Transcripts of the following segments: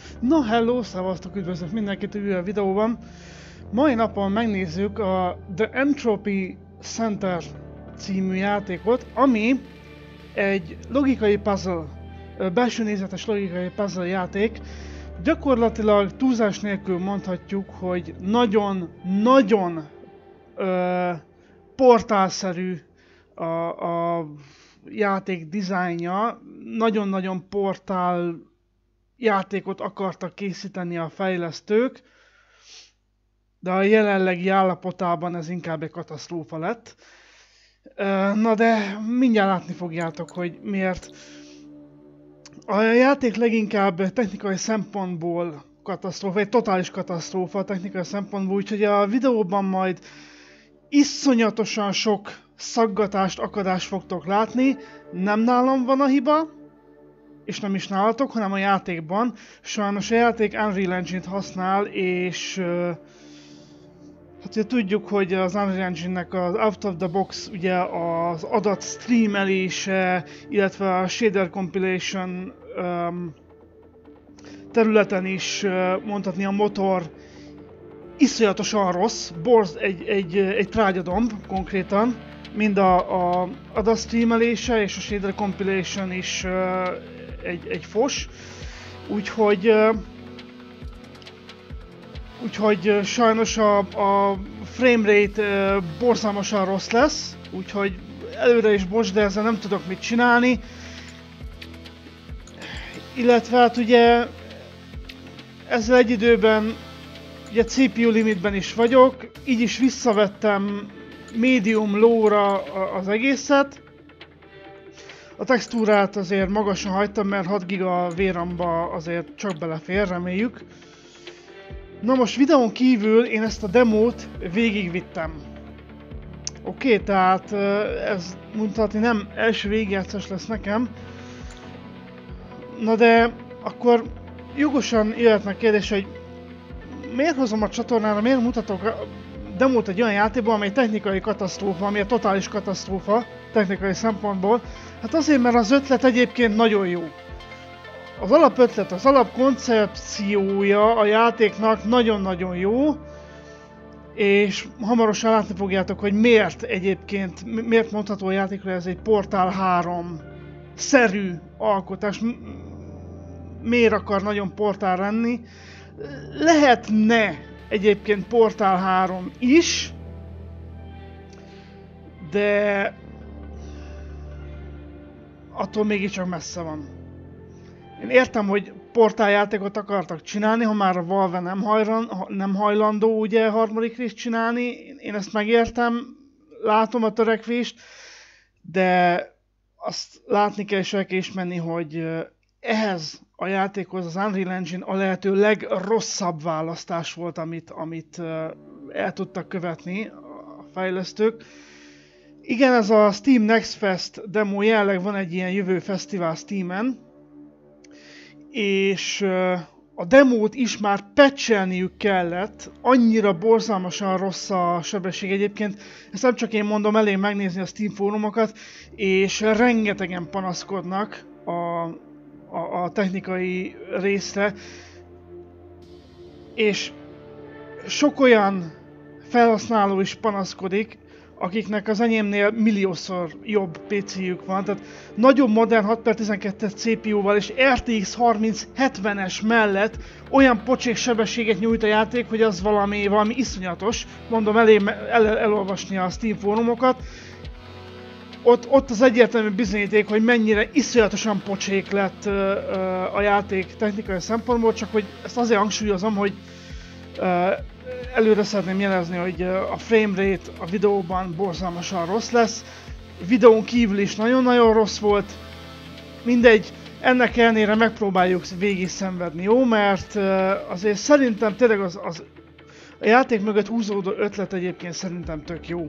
No hello, szevasztok, üdvözlök mindenkit a videóban. Mai napon megnézzük a The Entropy Center című játékot, ami egy logikai puzzle, belső nézetes logikai puzzle játék. Gyakorlatilag túlzás nélkül mondhatjuk, hogy nagyon portálszerű a játék dizájnja. Nagyon-nagyon portál játékot akartak készíteni a fejlesztők, de a jelenlegi állapotában ez inkább egy katasztrófa lett. Na de mindjárt látni fogjátok, hogy miért. A játék leginkább technikai szempontból katasztrófa, egy totális katasztrófa technikai szempontból, úgyhogy a videóban majd iszonyatosan sok szaggatást, akadást fogtok látni. Nem nálam van a hiba, és nem is nálatok, hanem a játékban. Sajnos a játék Unreal Engine-t használ, és hát ugye tudjuk, hogy az Unreal Engine-nek az out of the box ugye az adat streamelése, illetve a shader compilation területen is mondhatni a motor iszonyatosan rossz, egy trágyadomb konkrétan, mind a adat streamelése és a shader compilation is egy fos, úgyhogy sajnos a framerate borzalmasan rossz lesz, úgyhogy előre is bocs, de ezzel nem tudok mit csinálni. Illetve hát ugye ezzel egy időben ugye CPU limitben is vagyok, így is visszavettem medium low-ra az egészet. A textúrát azért magasan hagytam, mert 6 giga VRAM-ba azért csak belefér, reméljük. Na most videón kívül én ezt a demót végigvittem. Oké, tehát ez mondhatni nem első végigjátszás lesz nekem. Na de akkor jogosan jöhetnek kérdés, hogy miért hozom a csatornára, miért mutatok a demót egy olyan játékban, amely technikai katasztrófa, ami a totális katasztrófa technikai szempontból. Hát azért, mert az ötlet egyébként nagyon jó. Az alapötlet, az alapkoncepciója a játéknak nagyon-nagyon jó, és hamarosan látni fogjátok, hogy miért egyébként, miért mondható a játékra ez egy Portal 3-szerű alkotás, miért akar nagyon Portal lenni. Lehetne egyébként Portal 3 is, de attól mégiscsak messze van. Én értem, hogy Portal játékot akartak csinálni, ha már a Valve nem hajlandó ugye harmadik részt csinálni. Én ezt megértem, látom a törekvést, de azt látni kell és el kell ismerni, hogy ehhez a játékhoz az Unreal Engine a lehető legrosszabb választás volt, amit el tudtak követni a fejlesztők. Igen, ez a Steam Next Fest demo, jelenleg van egy ilyen jövő fesztivál Steamen, és a demót is már patchelniük kellett, annyira borzalmasan rossz a sebesség egyébként. Ezt nem csak én mondom, elég megnézni a Steam fórumokat, és rengetegen panaszkodnak a technikai részre, és sok olyan felhasználó is panaszkodik, akiknek az enyémnél milliószor jobb PC-jük van, tehát nagyon modern 6x12-es CPU-val és RTX 3070-es mellett olyan pocsék sebességet nyújt a játék, hogy az valami iszonyatos. Mondom, elolvasni a Steam fórumokat. Ott az egyértelmű bizonyíték, hogy mennyire iszonyatosan pocsék lett a játék technikai szempontból, csak hogy ezt azért hangsúlyozom, hogy előre szeretném jelezni, hogy a framerate a videóban borzalmasan rossz lesz. Videón kívül is nagyon-nagyon rossz volt. Mindegy, ennek ellenére megpróbáljuk végig szenvedni, jó? Mert azért szerintem tényleg a játék mögött húzódó ötlet egyébként szerintem tök jó.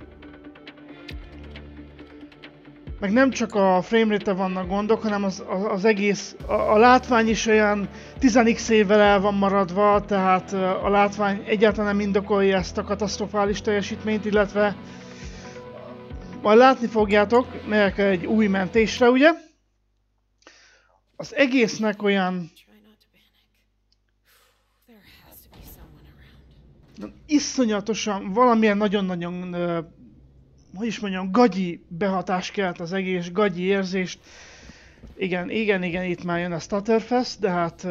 Meg nem csak a framerate-e vannak gondok, hanem az egész, a látvány is olyan 10x évvel el van maradva, tehát a látvány egyáltalán nem indokolja ezt a katasztrofális teljesítményt, illetve majd látni fogjátok, megyek egy új mentésre, ugye? Az egésznek olyan iszonyatosan, valamilyen nagyon-nagyon, hogy is mondjam, gagyi behatás kelt az egész, gagyi érzést. Igen, itt már jön a Stutterfest, de hát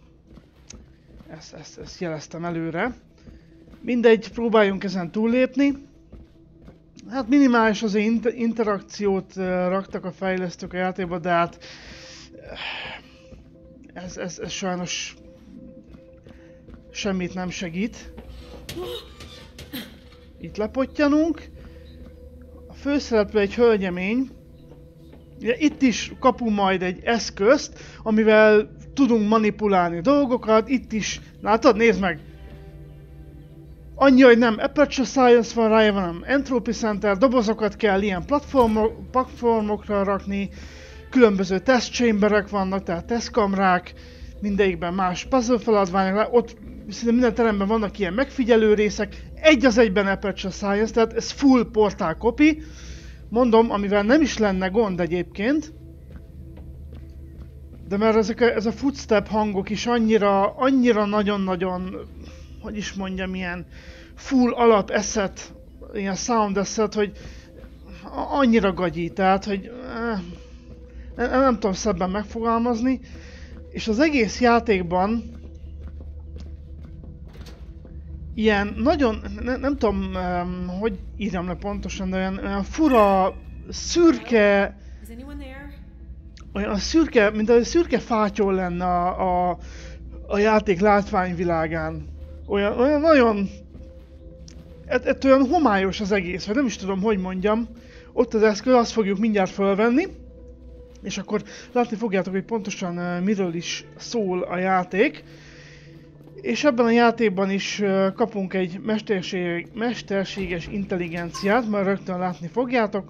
ezt jeleztem előre. Mindegy, próbáljunk ezen túllépni. Hát minimális az interakciót raktak a fejlesztők a játékba, de hát ez sajnos semmit nem segít. Itt lepottyanunk. A főszereplő egy hölgyemény. Itt is kapunk majd egy eszközt, amivel tudunk manipulálni dolgokat. Itt is, látod, nézd meg! Annyi, hogy nem Aperture Science van rá, hanem Entropy Center, dobozokat kell ilyen platformokra rakni, különböző test chamberek vannak, tehát tesztkamrák, mindegyikben más puzzle feladványok, ott szinte minden teremben vannak ilyen megfigyelő részek, egy az egyben Aperture Science, tehát ez full portál copy, mondom, amivel nem is lenne gond egyébként, de mert ez a footstep hangok is annyira nagyon-nagyon, hogy is mondjam, ilyen full alap asset, ilyen sound asset, hogy annyira gagyi, tehát, hogy nem tudom szebben megfogalmazni, és az egész játékban ilyen nagyon, nem tudom, hogy írjam le pontosan, de olyan fura, szürke, olyan szürke, mint egy szürke fátyol lenne a játék látványvilágán. Olyan nagyon... Ettől olyan homályos az egész, vagy nem is tudom, hogy mondjam. Ott az eszköz, azt fogjuk mindjárt fölvenni. És akkor látni fogjátok, hogy pontosan miről is szól a játék. És ebben a játékban is kapunk egy mesterséges intelligenciát, majd rögtön látni fogjátok.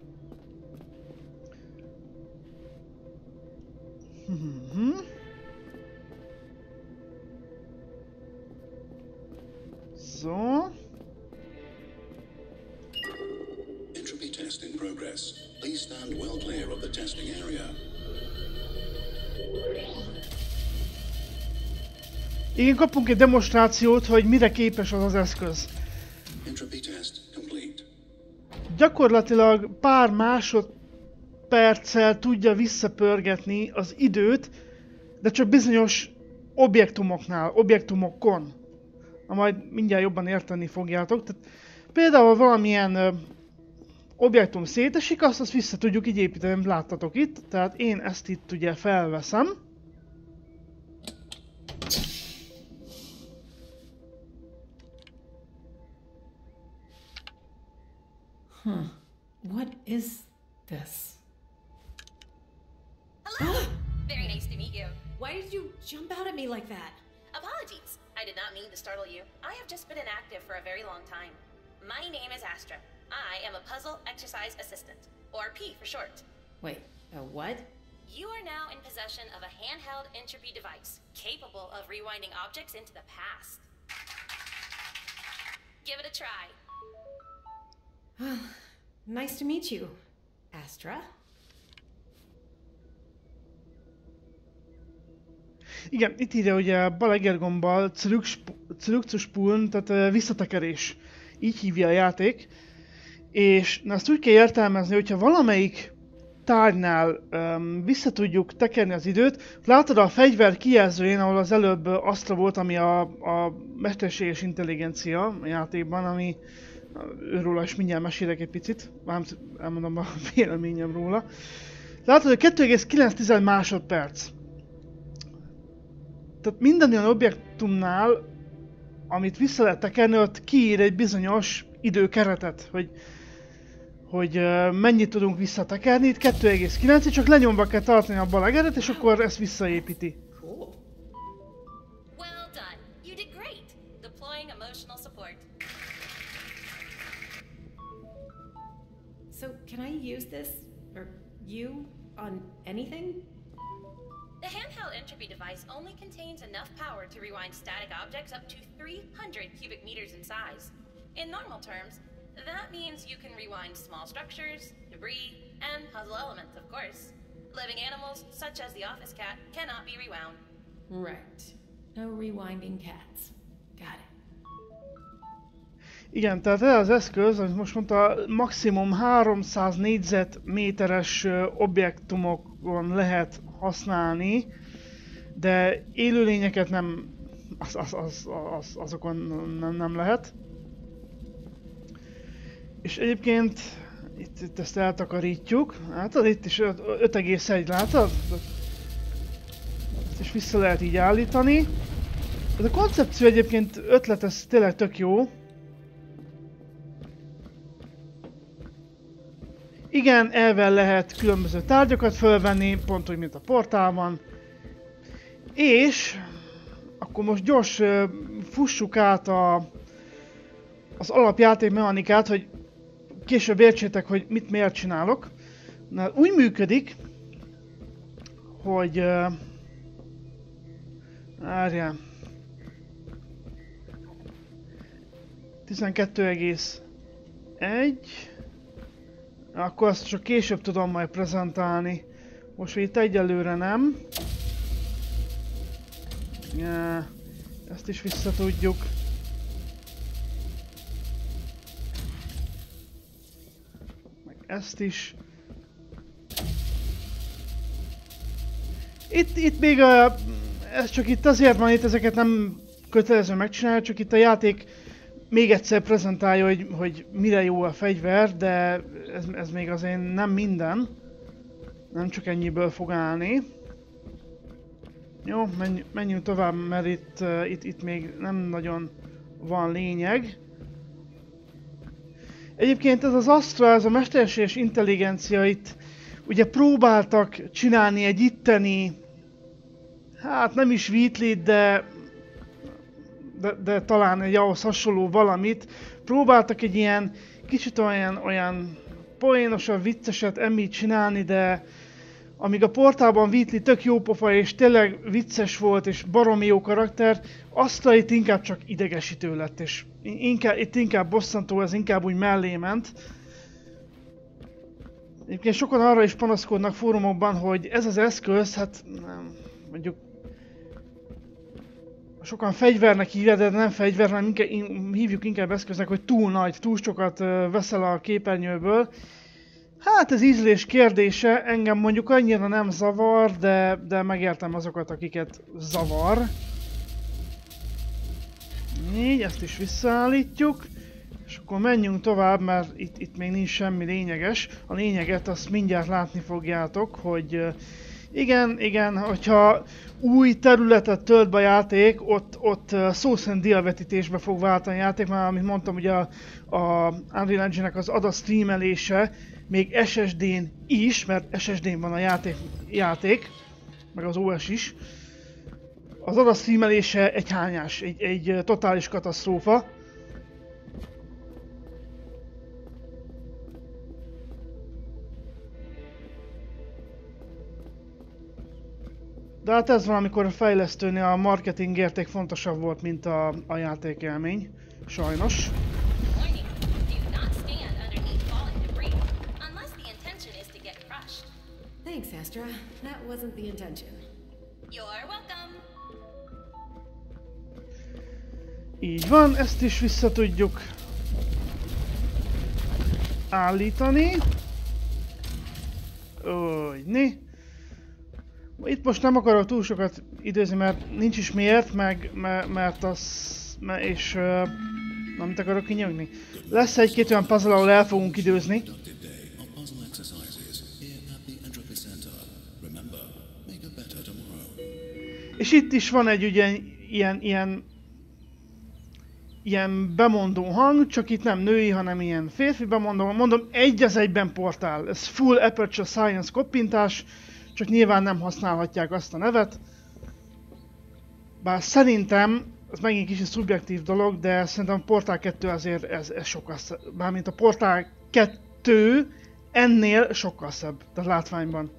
So. Entropy test in progress. Please stand well clear of the testing area. Igen, kapunk egy demonstrációt, hogy mire képes az az eszköz. Entropy test complete. Gyakorlatilag pár másodperccel tudja visszapörgetni az időt, de csak bizonyos objektumokon. Na majd mindjárt jobban érteni fogjátok. Tehát például valamilyen objektum szétesik, azt vissza tudjuk így építeni, láttatok itt. Tehát én ezt itt ugye felveszem. What is this? Hello! Very nice to meet you. Why did you jump out at me like that? Apologies. I did not mean to startle you. I have just been inactive for a very long time. My name is Astra. I am a puzzle exercise assistant, or P for short. Wait, a what? You are now in possession of a handheld entropy device, capable of rewinding objects into the past. Give it a try. Nice to meet you, Astra. Igen, itt írja, hogy a bal egergombbal Zurückzuspuln, tehát visszatekerés. Így hívja a játék. És na, azt úgy kell értelmezni, hogyha valamelyik tárgynál vissza tudjuk tekerni az időt, látod a fegyver kijelzőjén, ahol az előbb Astra volt, ami a mesterséges intelligencia a játékban, ami őróla is mindjárt mesélek egy picit, mármint elmondom a véleményem róla. Látod, hogy 2,9 másodperc. Tehát minden olyan objektumnál, amit vissza lehet tekerni, ott kiír egy bizonyos időkeretet, hogy mennyit tudunk visszatekerni. Itt 2,9, csak lenyomva kell tartani a bal egeret, és akkor ezt visszaépíti. Cool. Well done. You did great. Deploying emotional support. So, can I use this, or you, on anything? The handheld entropy device only contains enough power to rewind static objects up to 300 cubic meters in size. In normal terms, that means you can rewind small structures, debris, and puzzle elements, of course. Living animals, such as the office cat, cannot be rewound. Right. No rewinding cats. Got it. Igen, tehát ez az eszköz, amit most mondta, maximum 300 négyzetméteres objektumokon lehet használni, de élőlényeket nem, azokon nem lehet. És egyébként itt ezt eltakarítjuk, látod? Itt is 5,1, látod? Ezt is vissza lehet így állítani. Ez a koncepció egyébként ötlet, ez tényleg tök jó. Igen, elvel lehet különböző tárgyakat fölvenni, pont úgy, mint a portálban. És akkor most gyors fussuk át az alapjáték mechanikát, hogy később értsétek, hogy miért csinálok. Na, úgy működik, hogy... várjál. 12,1. Akkor azt csak később tudom majd prezentálni. Most itt egyelőre nem. Ja, ezt is vissza tudjuk. Meg ezt is. Itt még ez csak itt azért van, itt ezeket nem kötelező megcsinálni, csak itt a játék még egyszer prezentálja, hogy mire jó a fegyver, de ez még azért nem minden. Nem csak ennyiből fog állni. Jó, menjünk tovább, mert itt még nem nagyon van lényeg. Egyébként ez az Astra, ez a mesterséges intelligencia itt ugye próbáltak csinálni egy itteni, hát nem is Wheatley-t, de talán egy ahhoz hasonló valamit. Próbáltak egy ilyen kicsit olyan poénosabb, vicceset emitt csinálni, de amíg a portálban Wheatley tök jó pofa és tényleg vicces volt és baromi jó karakter, Astra itt inkább csak idegesítő lett, és itt inkább bosszantó, ez inkább úgy mellé ment. Egyébként sokan arra is panaszkodnak fórumokban, hogy ez az eszköz, hát nem, mondjuk sokan fegyvernek hívják, de nem fegyver, hanem hívjuk inkább eszköznek, hogy túl nagy, túl sokat veszel a képernyőből. Hát ez ízlés kérdése, engem mondjuk annyira nem zavar, de megértem azokat, akiket zavar. Így, ezt is visszaállítjuk. És akkor menjünk tovább, mert itt még nincs semmi lényeges. A lényeget azt mindjárt látni fogjátok, hogy igen, hogyha új területet tölt be a játék, ott szó szerint diavetítésbe fog váltani a játék, mert amit mondtam, ugye a Unreal Engine-nek az adat streamelése, még SSD-n is, mert SSD-n van a játék, meg az OS is. Az adat streamelése egy hányás, egy totális katasztrófa. De hát ez van, amikor a fejlesztőnél a marketing érték fontosabb volt, mint a játékélmény. Sajnos. Thanks, Astra. That wasn't the intention. You're welcome. Így van, ezt is vissza tudjuk állítani. Úgyni. Itt most nem akarok túl sokat időzni, mert nincs is miért, mert és nem akarok kinyögni. Lesz egy-két olyan puzzle, ahol el fogunk időzni. És itt is van egy ugye ilyen bemondó hang, csak itt nem női, hanem ilyen férfi bemondó. Mondom, egy az egyben portál. Ez full Aperture Science koppintás, csak nyilván nem használhatják azt a nevet. Bár szerintem, ez megint kicsit szubjektív dolog, de szerintem a Portál 2 azért ez sokkal szebb. Bármint a Portál 2 ennél sokkal szebb, tehát látványban.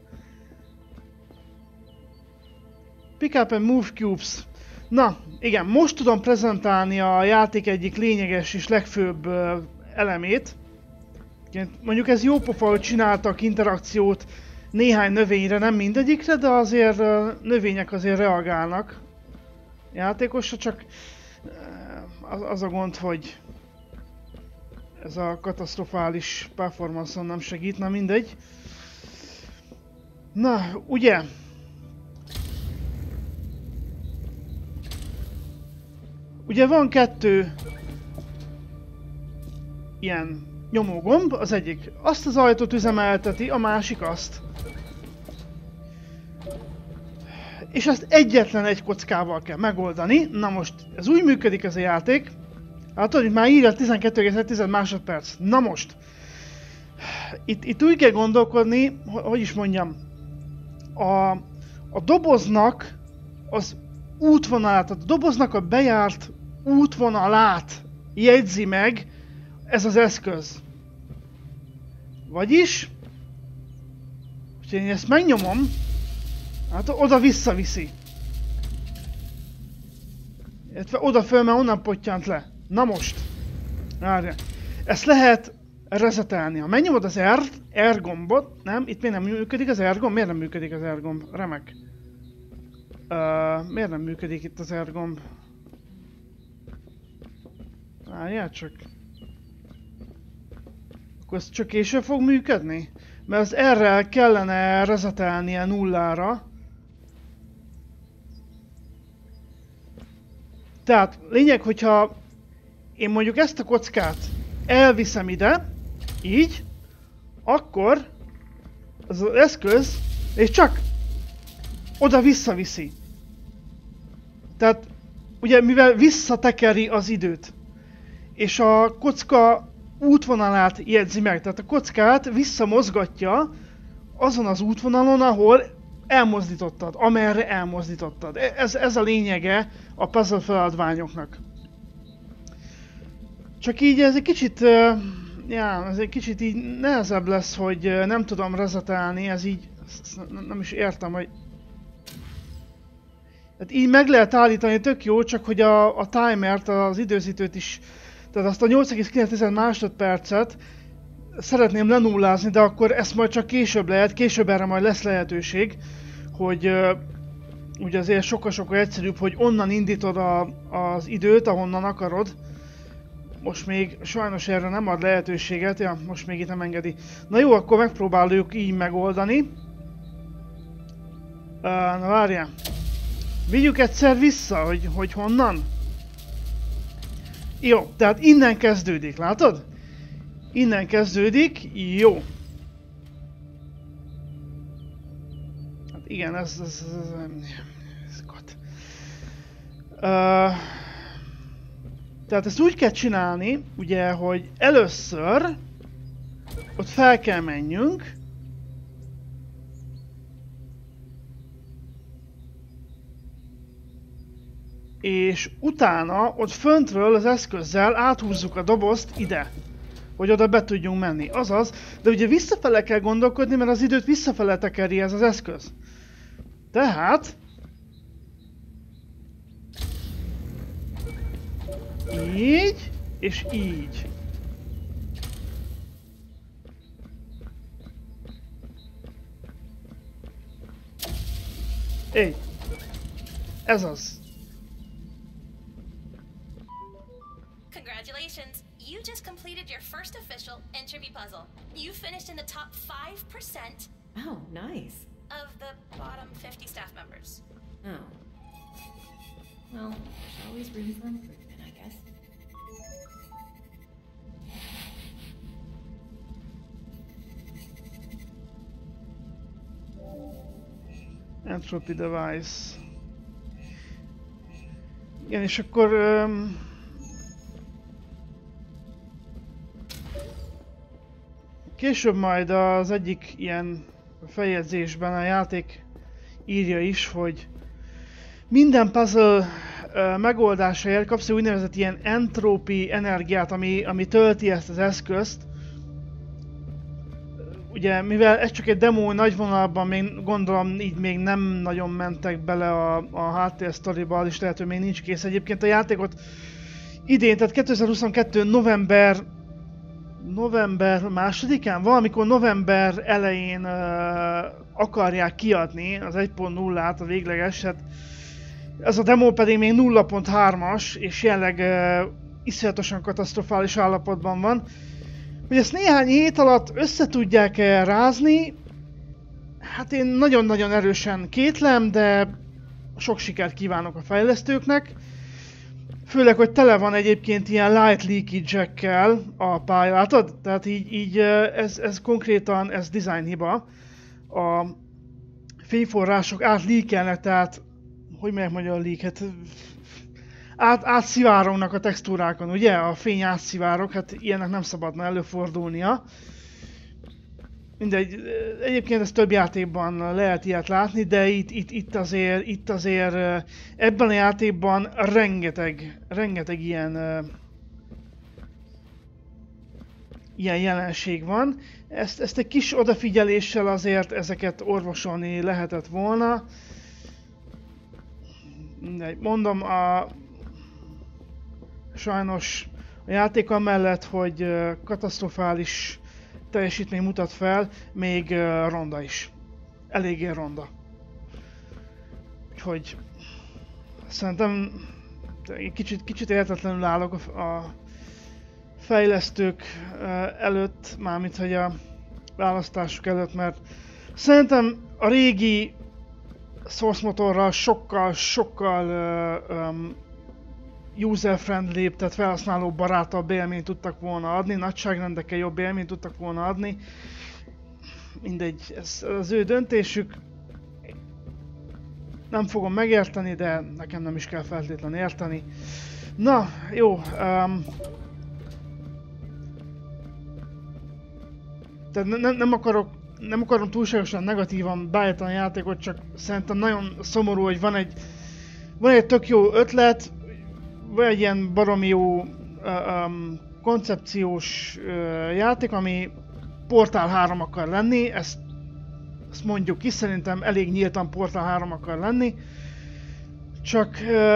Pick up and move cubes. Na, igen, most tudom prezentálni a játék egyik lényeges és legfőbb elemét. Mondjuk ez jó pofa, hogy csináltak interakciót néhány növényre, nem mindegyikre, de azért növények azért reagálnak játékosra, csak az a gond, hogy Ez a katasztrofális performance-on nem segít, na mindegy. Na, ugye? Ugye van 2 ilyen nyomógomb, az egyik azt az ajtót üzemelteti, a másik azt. És ezt egyetlen egy kockával kell megoldani. Na most, ez úgy működik ez a játék. Hát tudod, már írja 12,1 másodperc. Na most. Itt úgy kell gondolkodni, hogy is mondjam. A doboznak az útvonalát, a doboznak a bejárt útvonalát jegyzi meg ez az eszköz. Vagyis, hogyha én ezt megnyomom, hát oda visszaviszi. Illetve oda föl, mert onnan pottyant le. Na most. Várjál. Ezt lehet resetelni. Ha megnyomod az R gombot, nem? Itt miért nem működik az R gomb? Miért nem működik az R gomb? Remek. Miért nem működik itt az R gomb? Várjál csak. Akkor ez csak később fog működni? Mert az R-rel kellene resetelnie nullára. Tehát lényeg, hogyha én mondjuk ezt a kockát elviszem ide, így, akkor az eszköz, és csak oda visszaviszi. Tehát ugye mivel visszatekeri az időt, és a kocka útvonalát jegyzi meg, tehát a kockát visszamozgatja azon az útvonalon, ahol elmozdítottad, amerre elmozdítottad. Ez a lényege a puzzle feladványoknak. Csak így ez egy kicsit, ez egy kicsit így nehezebb lesz, hogy nem tudom resetelni, ez így, nem is értem, hogy... Hát így meg lehet állítani, tök jó, csak hogy a timert, az időzítőt is, tehát azt a 8,9 másodpercet szeretném lenullázni, de akkor ezt majd csak később lehet, később erre majd lesz lehetőség, hogy ugye azért sokkal-sokkal egyszerűbb, hogy onnan indítod az időt, ahonnan akarod. Most még sajnos erre nem ad lehetőséget, ja, most még itt nem engedi. Na jó, akkor megpróbáljuk így megoldani. Na várjál. Vigyük egyszer vissza, hogy honnan? Jó, tehát innen kezdődik, látod? Innen kezdődik, jó. Hát igen, ez God. Tehát ezt úgy kell csinálni, ugye, hogy először ott fel kell menjünk. És utána ott föntről az eszközzel áthúzzuk a dobozt ide, hogy oda be tudjunk menni. Azaz, de ugye visszafele kell gondolkodni, mert az időt visszafele tekeri ez az eszköz. Tehát... így, és így. Így. Ez az. Congratulations! You just completed your first official Entropy puzzle. You finished in the top 5% Oh, nice. of the bottom 50 staff members. Oh. Well, there's always room for improvement, I guess. Entropy device. Igen, és akkor... később majd az egyik ilyen feljegyzésben a játék írja is, hogy minden puzzle megoldásáért kapsz egy úgynevezett ilyen entropy energiát, ami tölti ezt az eszközt. Ugye, mivel ez csak egy demo nagy vonalban, még gondolom így még nem nagyon mentek bele a háttér sztoriba, és lehet, hogy még nincs kész. Egyébként a játékot idén, tehát 2022. november 2-án, valamikor november elején akarják kiadni az 1.0-át, a véglegeset. Ez a demo pedig még 0.3-as, és jelenleg iszonyatosan katasztrofális állapotban van. Hogy ezt néhány hét alatt össze tudják-e rázni, hát én nagyon-nagyon erősen kétlem, de sok sikert kívánok a fejlesztőknek. Főleg, hogy tele van egyébként ilyen light leakage-ekkel a pálya, látod? Tehát így ez konkrétan, ez design hiba. A fényforrások átleakelnek, tehát hogy melyek magyar leak? Hát, átszivárognak a textúrákon, ugye? A fény átszivárog, hát ilyennek nem szabadna előfordulnia. Mindegy, egyébként ezt több játékban lehet ilyet látni, de itt azért ebben a játékban rengeteg ilyen jelenség van. Ezt egy kis odafigyeléssel azért ezeket orvosolni lehetett volna. Mindegy, mondom, sajnos a játék amellett, hogy katasztrofális teljesítmény mutat fel, még ronda is. Eléggé ronda. Úgyhogy szerintem kicsit értetlenül állok a fejlesztők előtt, mármint hogy a választások előtt, mert szerintem a régi source motorral sokkal user-friendly, tehát felhasználó barátabb élményt tudtak volna adni, nagyságrendekkel jobb élményt tudtak volna adni. Mindegy, ez az ő döntésük. Nem fogom megérteni, de nekem nem is kell feltétlenül érteni. Na, jó. Tehát nem akarom túlságosan negatívan beállítani a játékot, csak szerintem nagyon szomorú, hogy van egy tök jó ötlet, vagy egy ilyen baromi jó koncepciós játék, ami Portal 3 akar lenni, ezt mondjuk ki, szerintem elég nyíltan Portal 3 akar lenni, csak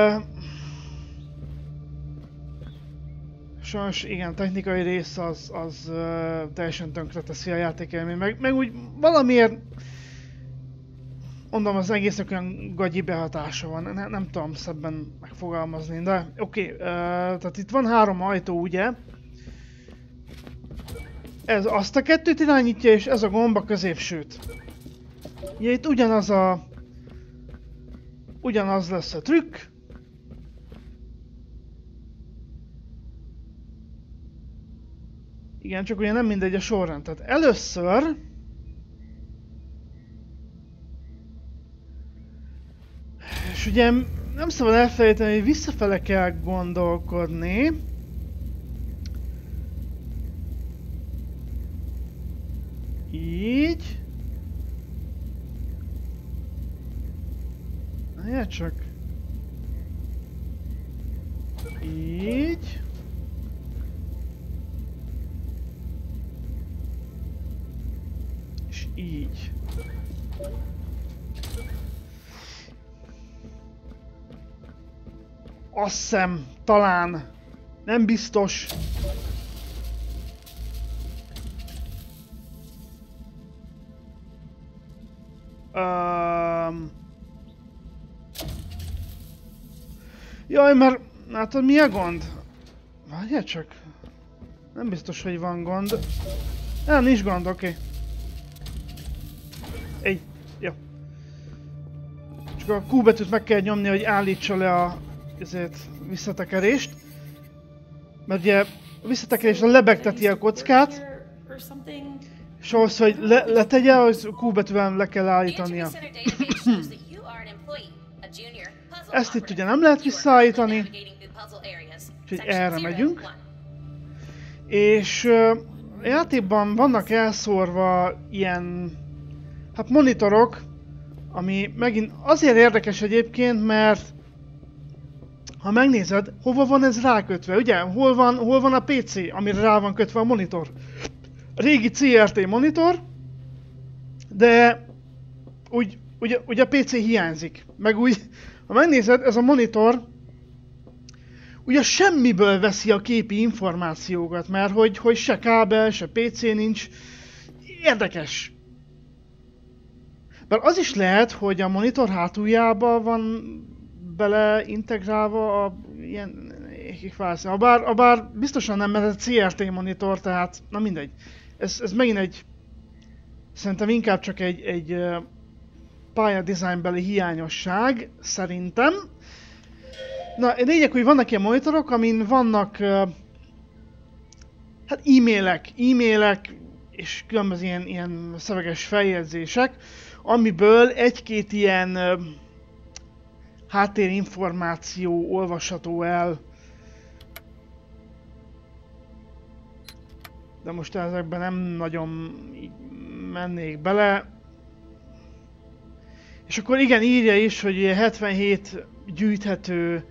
sajnos igen, technikai rész az teljesen tönkre teszi a játékélményt, meg úgy valamiért mondom, az egésznek olyan gagyi behatása van, nem tudom szebben megfogalmazni, de oké, tehát itt van 3 ajtó, ugye? Ez azt a kettőt irányítja, és ez a gomb a középsőt. Ugye itt ugyanaz lesz a trükk. Igen, csak ugye nem mindegy a sorrend, tehát először és ugye nem szabad elfelejteni, hogy visszafele kell gondolkodni. Így. Na, csak. Így. És így. Azt hiszem, talán, nem biztos. Jaj, mert látod mi a gond? Várjál csak. Nem biztos, hogy van gond. Nincs gond, oké. Egy, jó. Csak a Q betűt meg kell nyomni, hogy állítsa le a visszatekerést. Mert ugye a visszatekerés lebegteti a kockát. És ahhoz, hogy letegye, az Q betűvel le kell állítania. Ezt itt ugye nem lehet visszaállítani. Úgyhogy erre megyünk. És a játékban vannak elszórva ilyen hát monitorok, ami megint azért érdekes egyébként, mert ha megnézed, hova van ez rákötve, ugye? Hol van a PC, amire rá van kötve a monitor? Régi CRT monitor, de ugye a PC hiányzik. Meg úgy, ha megnézed, ez a monitor ugye semmiből veszi a képi információkat, mert hogy se kábel, se PC nincs. Érdekes. Mert az is lehet, hogy a monitor hátuljában van bele integrálva a ilyen felszín. Habár biztosan nem, mert ez CRT monitor, tehát na mindegy. Ez megint egy... Szerintem inkább csak egy pályadizájnbeli hiányosság, szerintem. Na, lényeg, hogy vannak ilyen monitorok, amin vannak hát e-mailek és különböző ilyen szöveges feljegyzések, amiből egy-két ilyen háttérinformáció olvasható el. De most ezekben nem nagyon mennék bele. És akkor igen, írja is, hogy 77 gyűjthető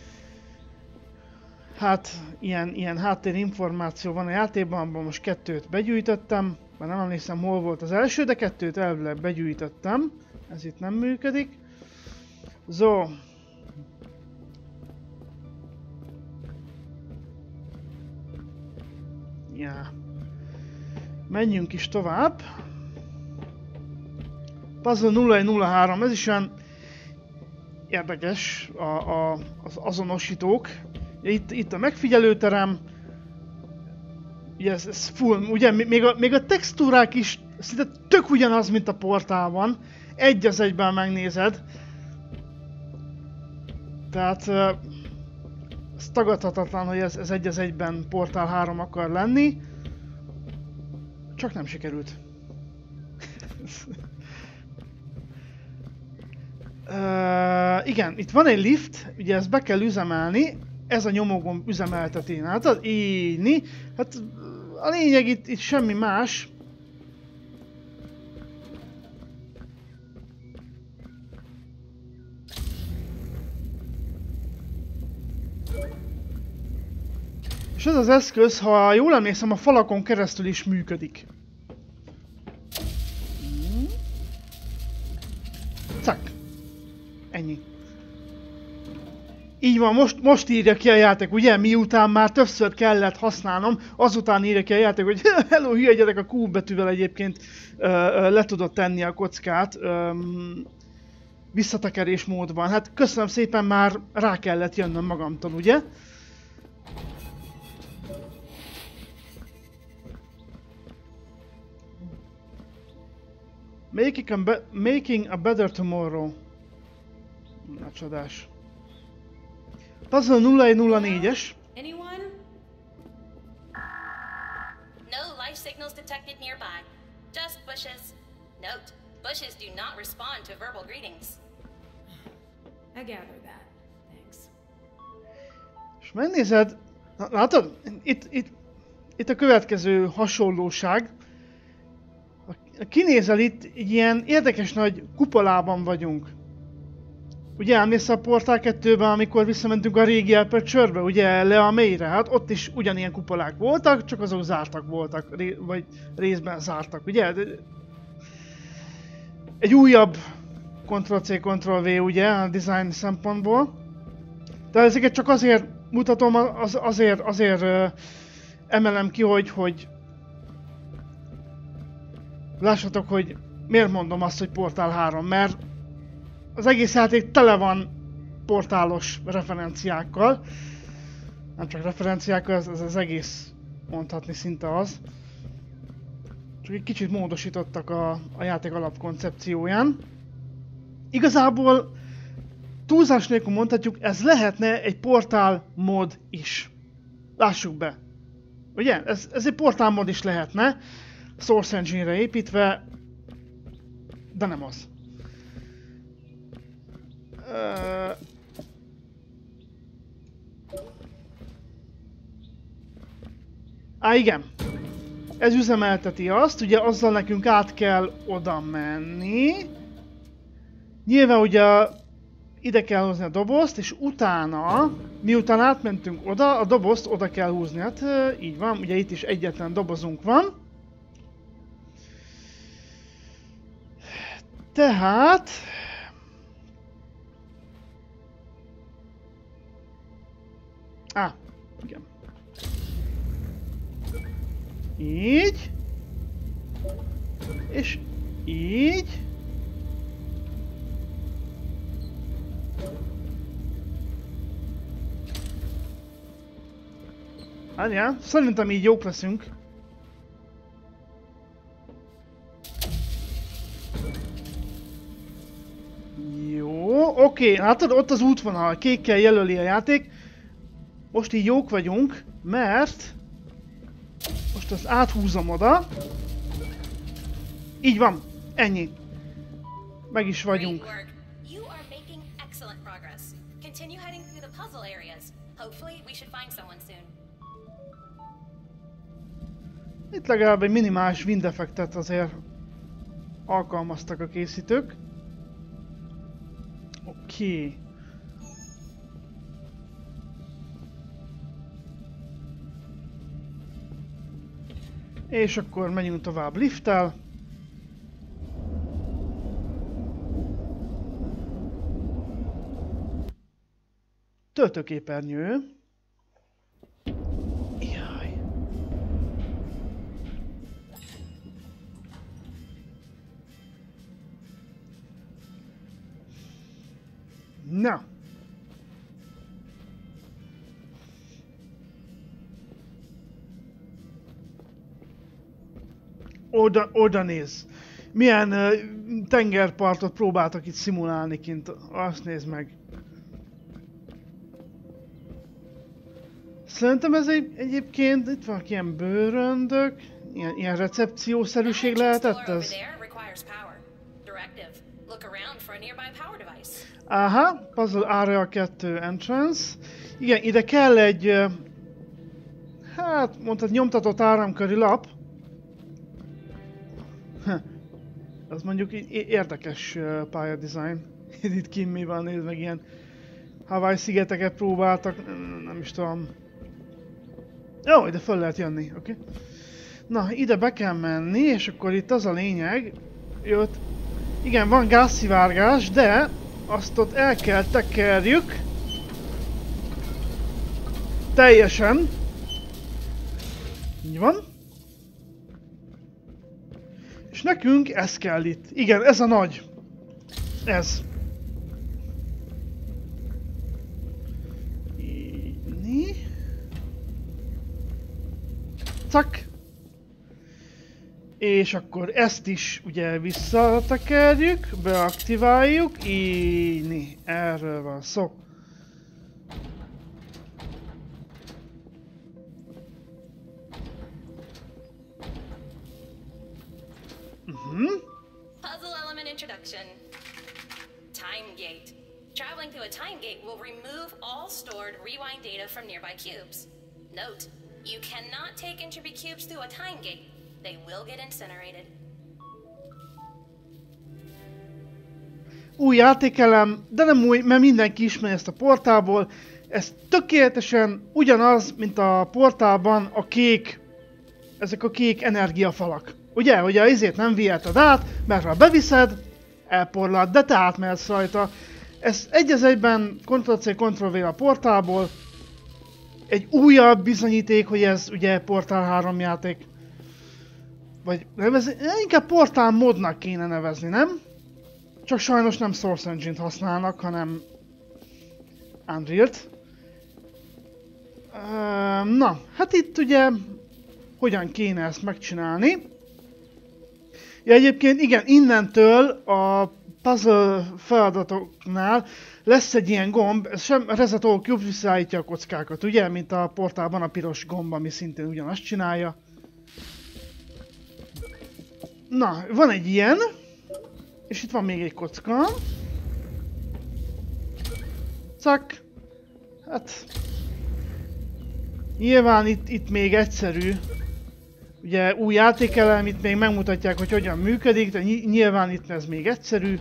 hát ilyen háttérinformáció van a játékban, abban most 2-t begyűjtöttem. Már nem emlékszem, hol volt az első, de 2-t elvileg begyűjtöttem. Ez itt nem működik. Zo. Ja. Menjünk is tovább. Puzzle 0103, ez is olyan érdekes, az azonosítók. Itt a megfigyelőterem. Ugye ez full, ugye még a textúrák is szinte tök ugyanaz, mint a portálban. Egy az egyben megnézed. Tehát ez tagadhatatlan, hogy ez egy az egyben Portál 3 akar lenni. Csak nem sikerült. Igen, itt van egy lift, ugye ezt be kell üzemelni. Ez a nyomógomb üzemelteti. Hát így. Hát a lényeg itt semmi más. És ez az eszköz, ha jól emlékszem, a falakon keresztül is működik. Cak. Ennyi. Így van, most írja ki a játék, ugye? Miután már többször kellett használnom, azután írja ki a játék, hogy hello, hülye gyerek, a Q betűvel egyébként le tudod tenni a kockát visszatekerés módban. Hát köszönöm szépen, már rá kellett jönnöm magamtól, ugye? Making a better tomorrow. Na csodás. Puzzle 0104-es. Anyone? No life signals detected nearby. Just bushes. Note, bushes do not respond to verbal greetings. I gather that. Thanks. És megnézed, látod? Itt a következő hasonlóság. Kinézel itt, egy ilyen érdekes nagy kupolában vagyunk. Ugye emlékszel a Portál 2-ben, amikor visszamentünk a régi Aperture-be, ugye le a mélyre, hát ott is ugyanilyen kupolák voltak, csak azok zártak voltak, vagy részben zártak, ugye? Egy újabb Ctrl-C, Ctrl-V, ugye, a design szempontból. De ezeket csak azért mutatom, azért emelem ki, hogy lássatok, hogy miért mondom azt, hogy Portál 3, mert az egész játék tele van portálos referenciákkal. Nem csak referenciákkal, ez az egész mondhatni szinte az. Csak egy kicsit módosítottak a játék alapkoncepcióján. Igazából túlzás nélkül mondhatjuk, ez lehetne egy portál mod is. Lássuk be. Ugye? Ez egy portál mod is lehetne. Source Engine-re építve, de nem az. Igen. Ez üzemelteti azt, ugye azzal nekünk át kell oda menni. Nyilván ugye ide kell hozni a dobozt, és utána, miután átmentünk oda, a dobozt oda kell húzni. Hát így van, ugye itt is egyetlen dobozunk van. Tehát... igen. Így. És így. Várjál, szerintem így jók leszünk. Jó, oké, látod, ott az útvonal, kékkel jelöli a játék. Most így jók vagyunk, mert... Most azt áthúzom oda. Így van, ennyi. Meg is vagyunk. Great work. You are making excellent progress. Continue heading through the puzzle areas. Hopefully, we should find someone soon. Itt legalább egy minimális wind effektet azért alkalmaztak a készítők. Oké. És akkor megyünk tovább lifttel. Töltőképernyő. Jaj. Na. Oda néz. Milyen tengerpartot próbáltak itt szimulálni kint. Azt nézd meg. Szerintem ez egyébként itt vannak ilyen bőröndök, ilyen recepciószerűség lehetett ez. Aha, Puzzle Area 2 Entrance. Igen, ide kell egy, hát mondhatni nyomtatott áramköri lap. Az mondjuk érdekes pályadizájn. Itt kint mi van, nézd meg ilyen Hawaii szigeteket próbáltak, nem is tudom. Jó, ide föl lehet jönni, oké. Na, ide be kell menni, és akkor itt az a lényeg, jött. Igen, van gázszivárgás, de azt ott el kell tekerjük. Teljesen. Így van. És nekünk ez kell itt. Igen, ez a nagy. Ez. Így. Cak. És akkor ezt is ugye visszatekerjük, beaktiváljuk, így, erről van szó. Puzzle element introduction. Time gate. Traveling through a time gate will remove all stored rewind data from nearby cubes. Note, you cannot take entropy cubes through a time gate. They will get incinerated. Új játékelem, de nem új, mert mindenki ismeri ezt a portálból. Ez tökéletesen ugyanaz, mint a portálban a kék, ezek a kék energiafalak. Ugye, hogy ezért nem viheted át, mert ha beviszed, elporlad, de te átmehetsz rajta. Ez egy az egyben Ctrl-C, Ctrl-V a portálból. Egy újabb bizonyíték, hogy ez ugye Portál 3 játék. Vagy nevezni, inkább Portál modnak kéne nevezni, nem? Csak sajnos nem Source Engine-t használnak, hanem Unreal-t. Na, hát itt ugye hogyan kéne ezt megcsinálni? Ja, egyébként igen, innentől a puzzle feladatoknál lesz egy ilyen gomb, ez sem Reset All Cubes visszaállítja a kockákat, ugye? Mint a portálban a piros gomb, ami szintén ugyanazt csinálja. Na, van egy ilyen, és itt van még egy kocka. Cak. Hát... Nyilván itt még egyszerű. Ugye új játékelem, itt még megmutatják, hogy hogyan működik, de nyilván itt ez még egyszerű.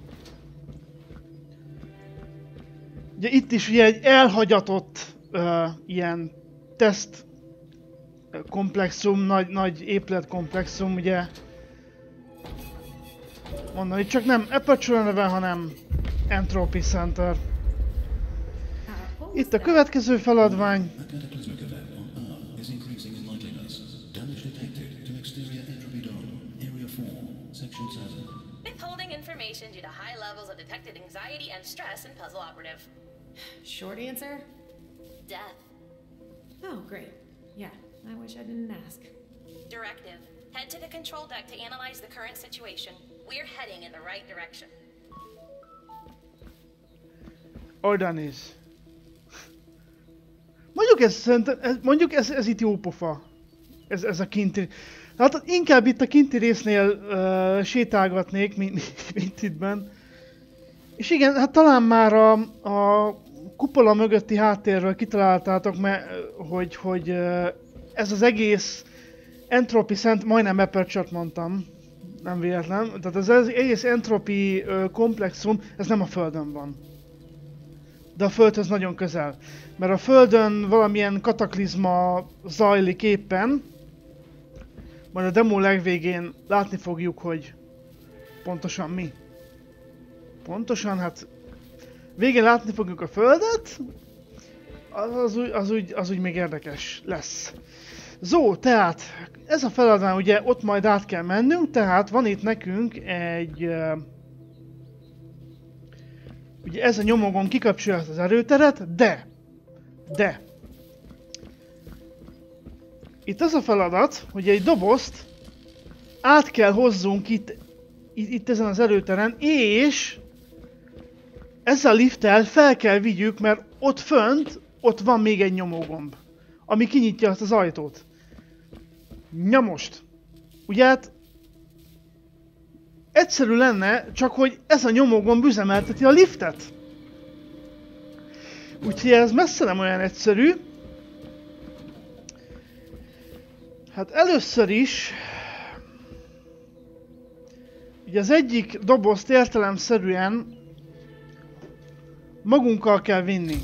Ugye itt is ugye egy elhagyatott ilyen teszt komplexum, nagy épületkomplexum, ugye. Mondom, itt csak nem Aperture neve, hanem Entropy Center. Itt a következő feladvány. Withholding information due to high levels of detected anxiety and stress in puzzle operative. Short answer? Death. Oh, great. Yeah, I wish I didn't ask. Directive. Head to the control deck to analyze the current situation. We're heading in the right direction. Oda néz. Mondjuk ez szerintem, ez itt jó pofa. Ez a kinti. Hát inkább itt a kinti résznél sétálgatnék, mint itt benn. És igen, hát talán már a kupola mögötti háttérről kitaláltátok, hogy ez az egész Entropy Cent, majdnem Aperture-t mondtam, nem véletlen. Tehát az egész Entropy komplexum, ez nem a Földön van. De a Földhöz nagyon közel. Mert a Földön valamilyen kataklizma zajlik éppen, majd a demo legvégén látni fogjuk, hogy pontosan mi. Pontosan, hát végén látni fogjuk a Földet, az úgy még érdekes lesz. Zó, tehát ez a feladvány, ugye ott majd át kell mennünk, tehát van itt nekünk egy... ugye ez a nyomogón kikapcsolja az erőteret, de... Itt az a feladat, hogy egy dobozt át kell hozzunk itt ezen az erőteren, és ezzel a lifttel fel kell vigyük, mert ott fönt, ott van még egy nyomógomb, ami kinyitja azt az ajtót. Na most, ugye hát egyszerű lenne, csak hogy ez a nyomógomb üzemelteti a liftet. Úgyhogy ez messze nem olyan egyszerű. Hát először is... ugye az egyik dobozt értelemszerűen magunkkal kell vinni.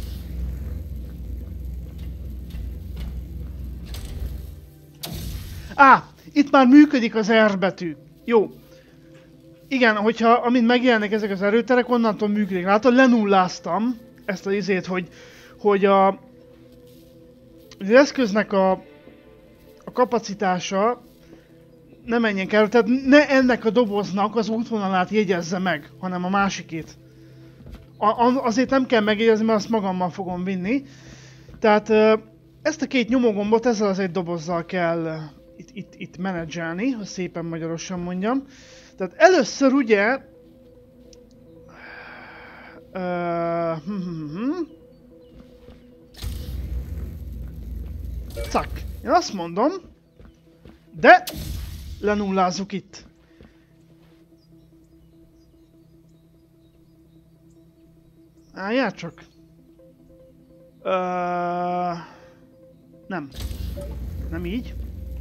Itt már működik az R betű. Jó. Igen, hogyha amint megjelennek ezek az erőterek, onnantól működik. Látod, lenulláztam ezt az izét, hogy az eszköznek a kapacitása ne menjen kell, tehát ne ennek a doboznak az útvonalát jegyezze meg, hanem a másikét. Azért nem kell megjegyezni, mert azt magammal fogom vinni. Tehát ezt a két nyomogombot ezzel az egy dobozzal kell itt menedzselni, ha szépen magyarosan mondjam. Tehát először ugye... Cak. Én azt mondom, de lenullázzuk itt. Álljál csak. Nem. Nem így.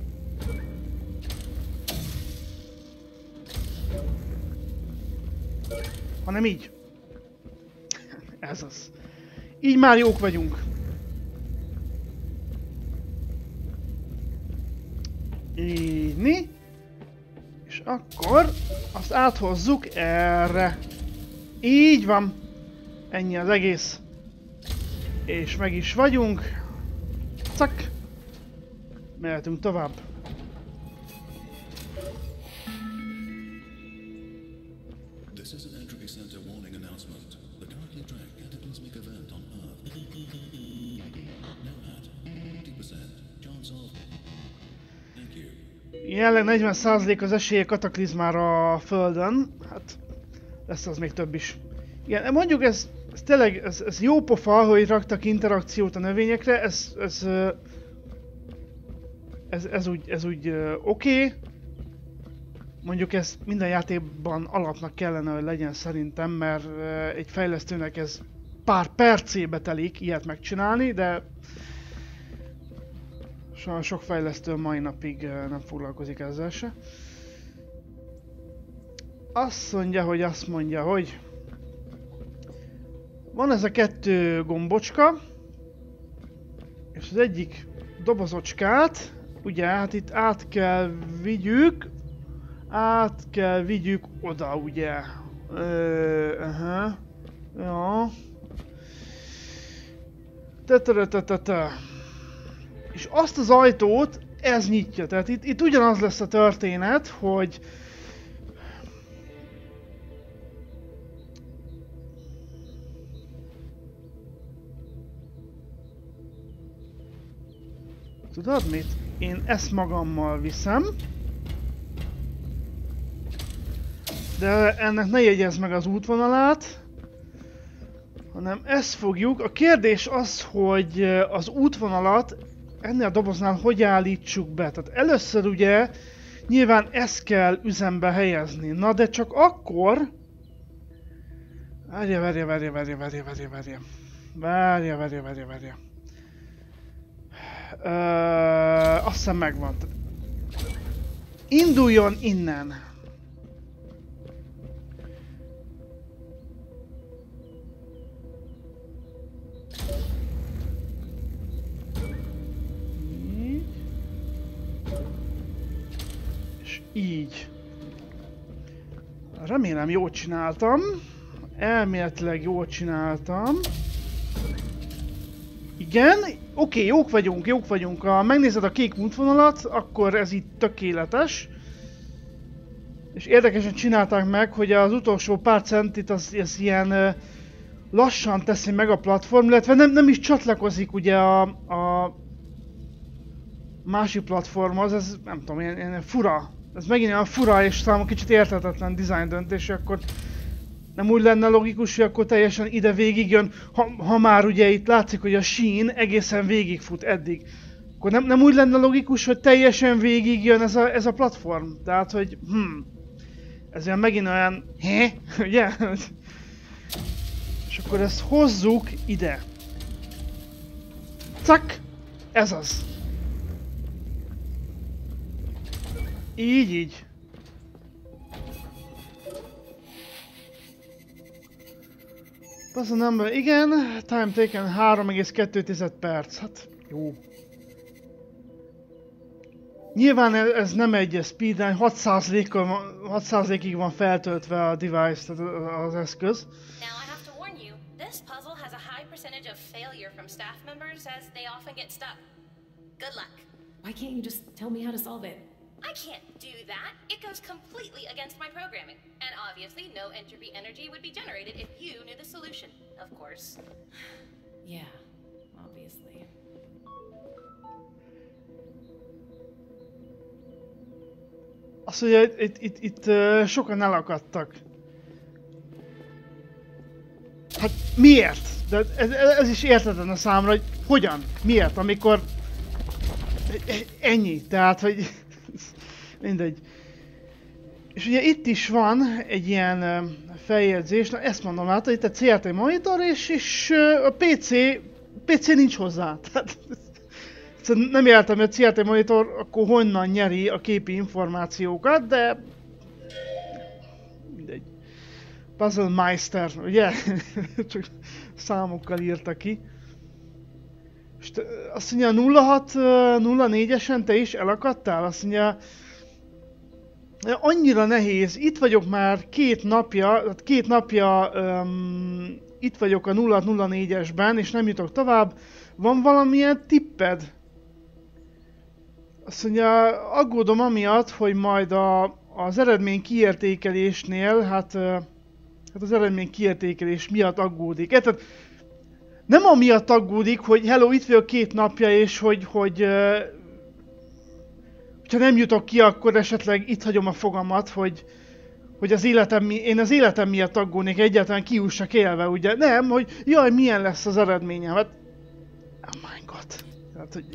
Hanem így. Ez az. Így már jók vagyunk. Így. És akkor azt áthozzuk erre. Így van. Ennyi az egész. És meg is vagyunk. Cak. Mehetünk tovább. This is an Entropy Center warning announcement. The currently tracked cataclysmic event on Earth. Now at 50% chance of... Thank you. Jelenleg 40% az esélye kataklizmára a Földön. Hát lesz az még több is. Igen, mondjuk ez tényleg ez jó pofa, hogy raktak interakciót a növényekre, ez úgy oké. Mondjuk ez minden játékban alapnak kellene, hogy legyen szerintem, mert egy fejlesztőnek ez pár percébe telik ilyet megcsinálni, de sajnos sok fejlesztő mai napig nem foglalkozik ezzel se. Azt mondja, hogy van ez a kettő gombocska, és az egyik dobozocskát, ugye hát itt át kell vigyük oda, ugye. Ja. És azt az ajtót ez nyitja, tehát itt ugyanaz lesz a történet, hogy Tudod mit? Én ezt magammal viszem. De ennek ne jegyezd meg az útvonalát, hanem ezt fogjuk. A kérdés az, hogy az útvonalat ennél a doboznál hogy állítsuk be. Tehát először ugye nyilván ezt kell üzembe helyezni. Na de csak akkor... Várja. Azt hiszem megvan. Induljon innen. És így. Remélem jól csináltam. Elméletileg jól csináltam. Igen, oké, jók vagyunk. Ha megnézed a kék útvonalat, akkor ez itt tökéletes. És érdekesen csinálták meg, hogy az utolsó pár centit az ilyen lassan teszi meg a platform, illetve nem is csatlakozik ugye a másik platformhoz, ez nem tudom, ilyen fura. Ez megint olyan fura és számomra kicsit érthetetlen design döntés, akkor nem úgy lenne logikus, hogy akkor teljesen ide végigjön, ha már ugye itt látszik, hogy a sín egészen végigfut eddig. Akkor nem úgy lenne logikus, hogy teljesen végigjön ez a platform. Tehát, hogy ez olyan megint olyan, ugye? És akkor ezt hozzuk ide. Cak! Ez az. Így. Pass a number, igen. Time taken 3,2 perc. Hát jó. Nyilván ez nem egy speedrun, 6%-ig van feltöltve a device, tehát az eszköz. Now I have to warn you, this puzzle has a high percentage of failure from staff members as they often get stuck. Good luck. Why can't you just tell me how to solve it? I can't do that. It goes completely against my programming. And obviously no entropy energy would be generated if you knew the solution, of course. Yeah, obviously. Azt mondja, itt sokan elakadtak. Hát miért? De ez is érthetetlen a számra, hogy hogyan? Miért? Amikor... Ennyi, tehát, hogy... Mindegy. És ugye itt is van egy ilyen feljegyzés, na ezt mondom, hát itt a CRT monitor és a PC nincs hozzá. Tehát, nem értem, hogy a CRT monitor akkor honnan nyeri a képi információkat, de... Mindegy. Puzzle Meister, ugye? Csak számokkal írta ki. És azt mondja, 0604-esen te is elakadtál? Azt mondja, annyira nehéz, itt vagyok már 2 napja, itt vagyok a 0604-esben, és nem jutok tovább. Van valamilyen tipped? Azt mondja, aggódom amiatt, hogy majd az eredmény kiértékelésnél, hát az eredmény kiértékelés miatt aggódik. Tehát nem amiatt aggódik, hogy hello, itt vagyok 2 napja, és hogyha nem jutok ki, akkor esetleg itt hagyom a fogamat, hogy én az életem miatt aggódnék, egyáltalán kijussak élve, ugye? Nem, hogy jaj, milyen lesz az eredményem, hát... Oh my god. Tehát, hogy...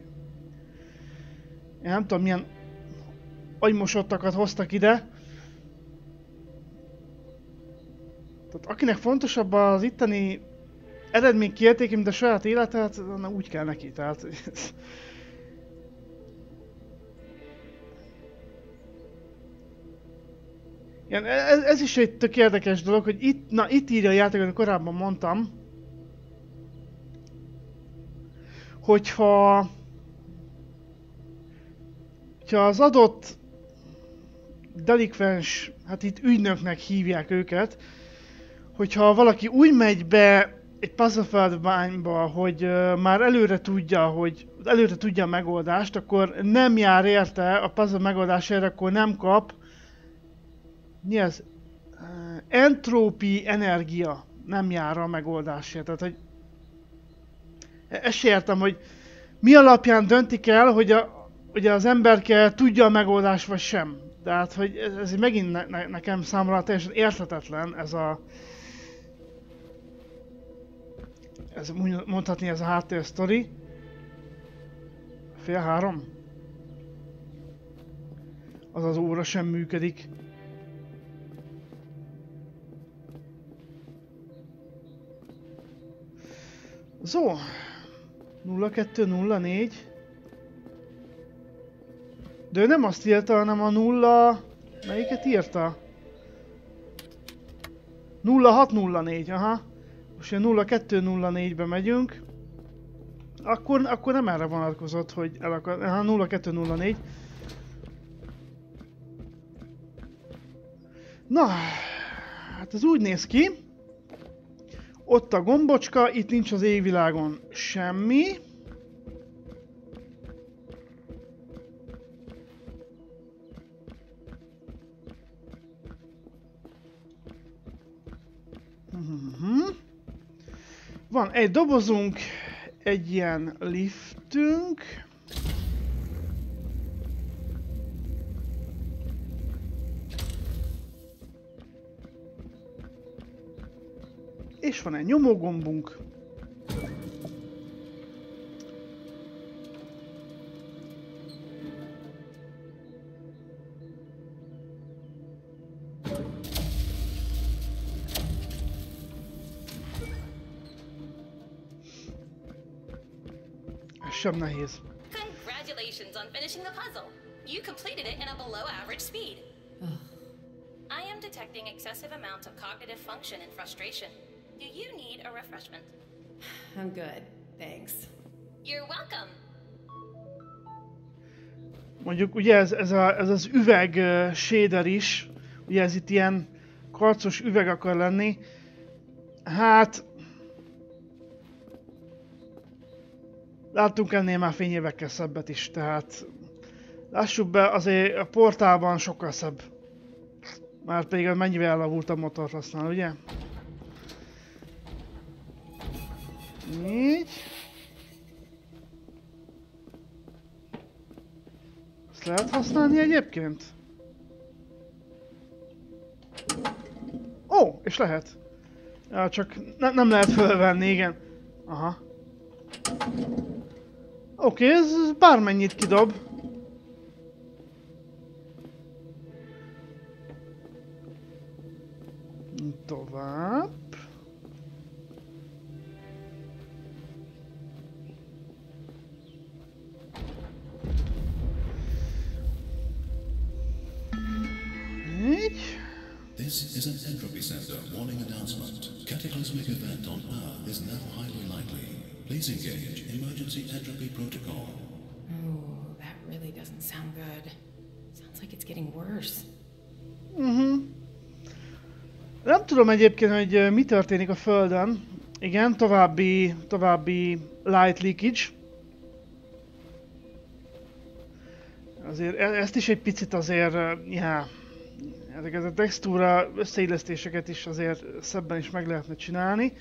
Én nem tudom, milyen agymosottakat hoztak ide. Tehát akinek fontosabb az itteni eredmény kiértéke, mint a saját élete, hát úgy kell neki, tehát... Igen, ez is egy tök érdekes dolog, hogy itt írja a játék, amit korábban mondtam, hogyha az adott delikvens, hát itt ügynöknek hívják őket, hogyha valaki úgy megy be egy puzzle feladványba, hogy már előre tudja a megoldást, akkor nem jár érte a puzzle megoldására, akkor nem kap. Mi ez? Entrópi energia nem jár a megoldásért. Tehát, hogy ezt se értem, hogy mi alapján döntik el, hogy az emberke tudja a megoldást vagy sem. Tehát, hogy ez megint nekem számomra teljesen érthetetlen ez mondhatni ez a háttérsztori. 2:30? Az az óra sem működik. Zo, 0204. De ő nem azt írta, hanem a 0... Melyiket írta? 0604, aha. Most ilyen 0204-be megyünk. Akkor nem erre vonatkozott, hogy el akar... Aha, 0204. Na, hát ez úgy néz ki. Ott a gombocska, itt nincs az égvilágon semmi. Van egy dobozunk, egy ilyen liftünk. És van egy nyomógombunk. Ez sem nehéz. Congratulations on finishing the puzzle. You completed it in a below average speed. I am detecting excessive amounts of cognitive function and frustration. Do you need a refreshment? I'm good, thanks. You're welcome. Mondjuk ugye ez az üveg shader is, ugye ez itt ilyen karcos üveg akar lenni. Hát... Láttunk ennél már fényévekkel szebbet is, tehát... Lássuk be, azért a portálban sokkal szebb. Már pedig mennyivel elavult a motort használ, ugye? 4. Ezt lehet használni egyébként? Ó, és lehet. Ja, csak nem lehet fölvenni, igen. Aha. Oké, ez bármennyit kidob. Tovább. This is an entropy center warning announcement. Cataclysmic event on Earth is now highly likely. Please engage emergency entropy protocol. Oh, that really doesn't sound good. Sounds like it's getting worse. Nem tudom egyébként, hogy mi történik a Földön. Igen, további light leakage. Azért ezt is egy picit azért, ja, ezeket a textúra összeillesztéseket is azért szebben is meg lehetne csinálni.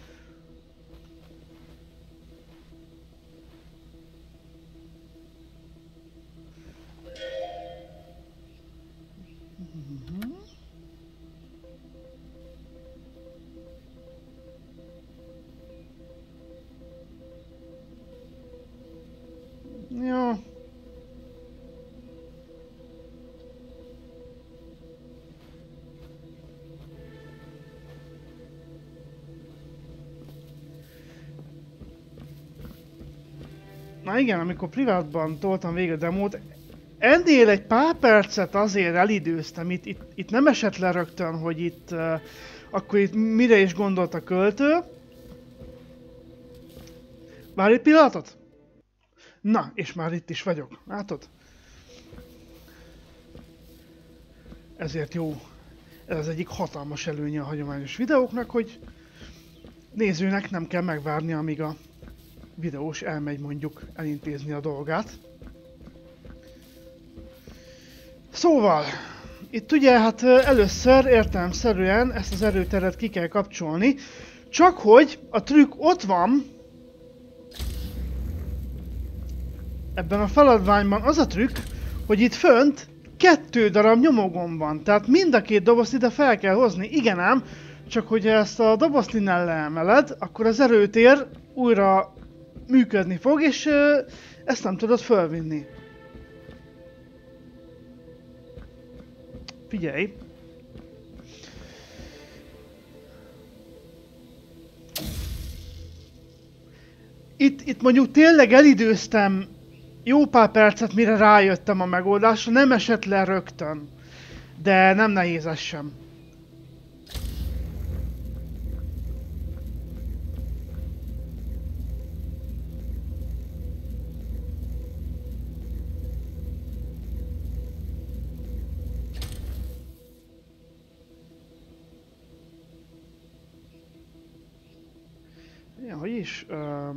Jó. Na igen, amikor privátban toltam végig a demót, ennél egy pár percet azért elidőztem, itt nem esett le rögtön, hogy itt akkor itt mire is gondolt a költő. Várj egy pillanatot? Na, és már itt is vagyok, látod? Ezért jó. Ez az egyik hatalmas előnye a hagyományos videóknak, hogy nézőnek nem kell megvárni, amíg a videós elmegy mondjuk elintézni a dolgát. Szóval, itt ugye hát először értelemszerűen ezt az erőteret ki kell kapcsolni, csak hogy a trükk ott van, ebben a feladványban az a trükk, hogy itt fönt 2 darab nyomógomb van. Tehát mind a 2 dobozt ide fel kell hozni. Igen ám, csak hogyha ezt a dobozt innen leemeled, akkor az erőtér újra működni fog, és ezt nem tudod fölvinni. Figyelj! Itt mondjuk tényleg elidőztem jó pár percet, mire rájöttem a megoldásra, nem esett le rögtön. De nem nehéz ez sem. Ja, hogy is?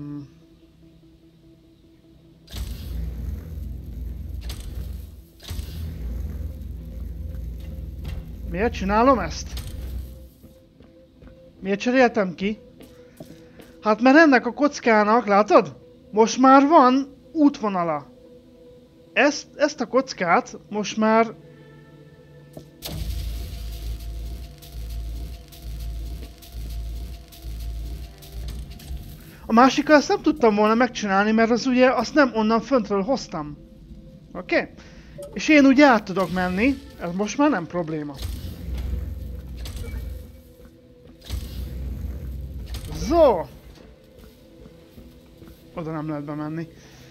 Miért csinálom ezt? Miért cseréltem ki? Hát mert ennek a kockának, látod? Most már van útvonala. Ezt a kockát most már... A másikkal ezt nem tudtam volna megcsinálni, mert az ugye azt nem onnan föntről hoztam. Oké? Okay? És én úgy át tudok menni, ez most már nem probléma. Zo! Oda nem lehet bemenni.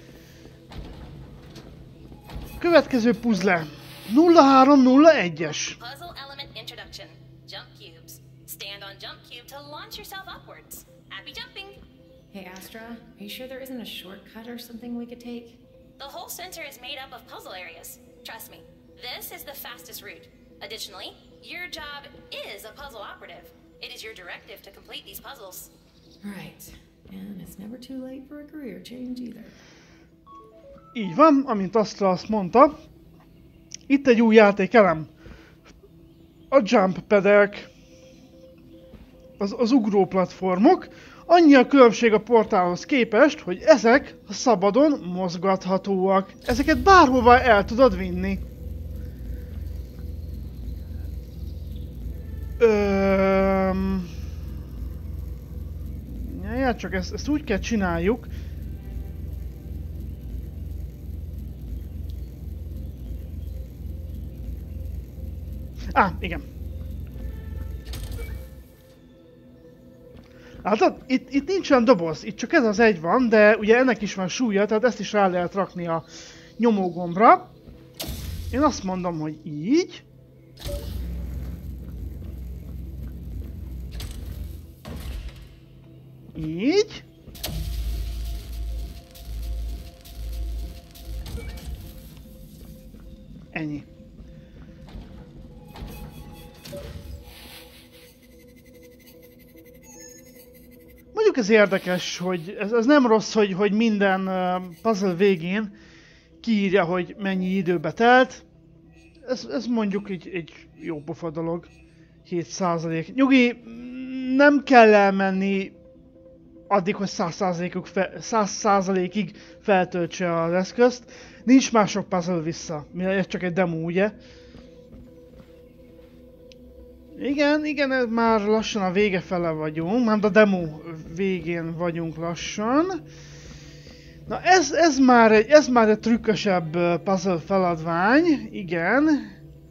Következő puzzle. 0301-es. Puzzle element introduction. Jump cubes. Stand on jump cube to launch yourself upwards. Happy jumping! Hey, Astra, are you sure there isn't a shortcut or something we could take? The whole center is made up of puzzle areas. Trust me, this is the fastest route. Additionally, your job is a puzzle operative. It is your directive to complete these puzzles. Right. And it's never too late for a career change either. Így van, amint Astra azt mondta. Itt egy új játékelem. A jump pedek. Az ugró platformok. Annyi a különbség a portálhoz képest, hogy ezek szabadon mozgathatóak. Ezeket bárhova el tudod vinni. Ja, csak ezt úgy kell csináljuk. Igen. Látod? Itt nincsen doboz, itt csak ez az egy van, de ugye ennek is van súlya, tehát ezt is rá lehet rakni a nyomógombra. Én azt mondom, hogy így. Így. Ennyi. Mondjuk ez érdekes, hogy ez nem rossz, hogy minden puzzle végén kiírja, hogy mennyi időbe telt. Ez mondjuk egy jó pofa dolog. 7%. Nyugi, nem kell elmenni addig, hogy 100%-ig feltöltse az eszközt. Nincs már sok puzzle vissza, mivel ez csak egy demo, ugye? Igen, már lassan a vége fele vagyunk, már a demo végén vagyunk lassan. Na ez már egy trükkösebb puzzle feladvány, igen.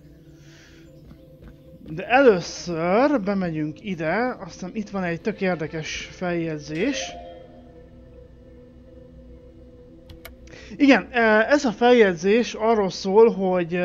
De először bemegyünk ide, aztán itt van egy tök érdekes feljegyzés. Igen, ez a feljegyzés arról szól, hogy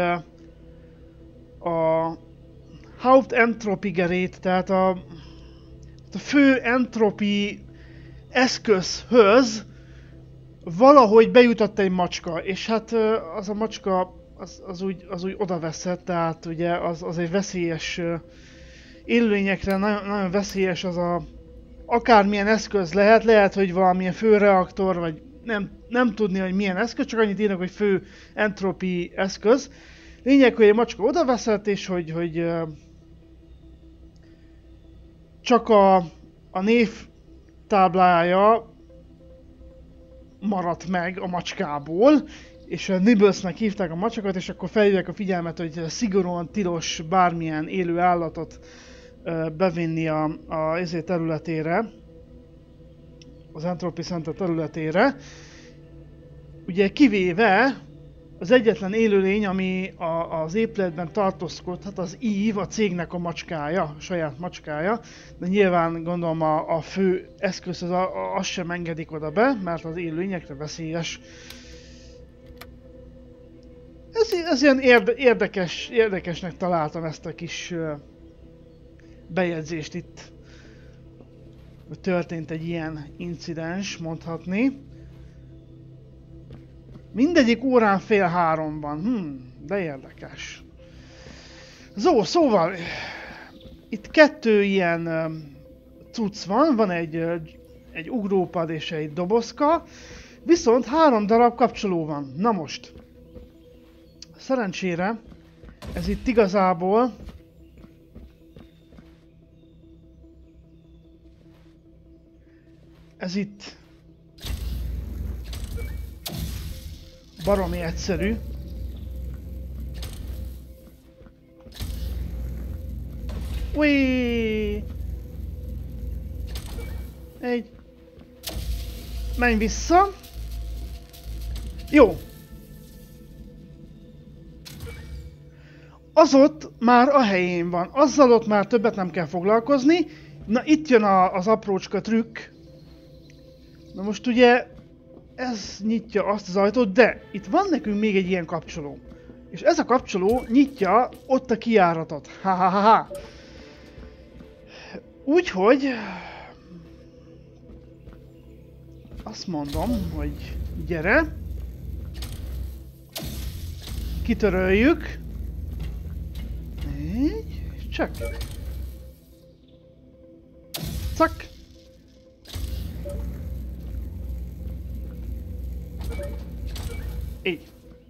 a Hauptentropy-gerät, tehát a fő entropi eszközhöz valahogy bejutott egy macska, és hát az a macska az úgy odaveszett, tehát ugye az egy veszélyes élőlényekre, nagyon veszélyes az a akármilyen eszköz lehet, hogy valamilyen főreaktor, vagy nem tudni, hogy milyen eszköz, csak annyit írnak, hogy fő entropi eszköz. Lényeg, hogy egy macska odaveszett, és hogy csak a névtáblája maradt meg a macskából, és Nibblesnek hívták a macsakat, és akkor felhívják a figyelmet, hogy szigorúan tilos bármilyen élő állatot bevinni a területére, az Entropy Center területére. Ugye kivéve az egyetlen élőlény, ami az épületben tartózkodhat, az Eve, a cégnek a macskája, a saját macskája, de nyilván gondolom a fő eszköz azt sem engedik oda be, mert az élőlényekre veszélyes. Ez ilyen érdekesnek találtam ezt a kis bejegyzést itt. Történt egy ilyen incidens, mondhatni. Mindegyik órán fél 3-ban. De érdekes. Szóval itt 2 ilyen cucc van egy ugrópad és egy dobozka, viszont 3 darab kapcsoló van. Na most, szerencsére ez itt igazából baromi egyszerű. Ui! Menj vissza. Jó. Az ott már a helyén van. Azzal ott már többet nem kell foglalkozni. Na itt jön az aprócska trükk. Na most ugye ez nyitja azt az ajtót, de itt van nekünk még egy ilyen kapcsoló. És ez a kapcsoló nyitja ott a kijáratot. Ha. Úgyhogy azt mondom, hogy gyere. Kitöröljük. Így, csak. Cak. Így.